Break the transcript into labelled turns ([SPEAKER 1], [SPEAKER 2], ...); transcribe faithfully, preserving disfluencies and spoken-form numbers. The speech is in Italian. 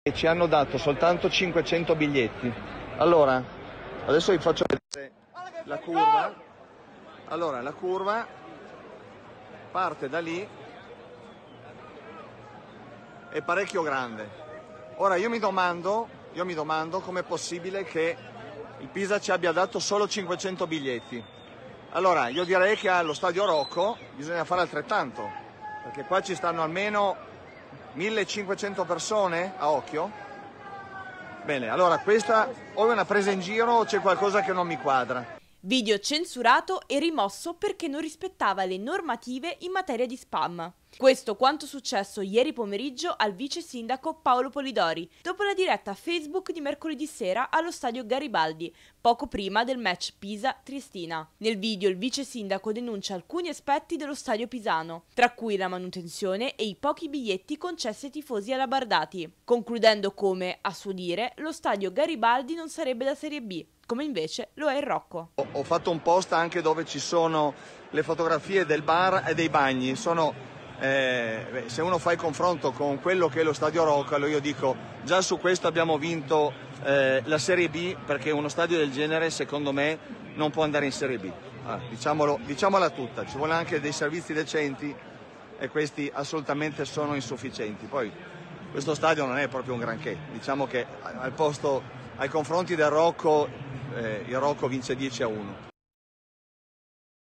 [SPEAKER 1] e ci hanno dato soltanto cinquecento biglietti. Allora, adesso vi faccio vedere la curva. Allora, la curva parte da lì, è parecchio grande. Ora io mi domando, io mi domando com'è possibile che il Pisa ci abbia dato solo cinquecento biglietti. Allora, io direi che allo Stadio Rocco bisogna fare altrettanto, perché qua ci stanno almeno millecinquecento persone a occhio. Bene, allora questa o è una presa in giro o c'è qualcosa che non mi quadra.
[SPEAKER 2] Video censurato e rimosso perché non rispettava le normative in materia di spam. Questo quanto successo ieri pomeriggio al vice sindaco Paolo Polidori, dopo la diretta Facebook di mercoledì sera allo stadio Garibaldi, poco prima del match Pisa-Triestina. Nel video il vice sindaco denuncia alcuni aspetti dello stadio pisano, tra cui la manutenzione e i pochi biglietti concessi ai tifosi alabardati, concludendo come, a suo dire, lo stadio Garibaldi non sarebbe da Serie B, come invece lo è il Rocco.
[SPEAKER 1] Ho fatto un post anche dove ci sono le fotografie del bar e dei bagni. Sono, eh, se uno fa il confronto con quello che è lo Stadio Rocco, allora io dico già su questo abbiamo vinto eh, la Serie B, perché uno stadio del genere secondo me non può andare in Serie B. Ah, diciamolo, diciamola tutta, ci vuole anche dei servizi decenti e questi assolutamente sono insufficienti. Poi questo stadio non è proprio un granché, diciamo che al posto, ai confronti del Rocco, Eh, il Rocco vince dieci a uno.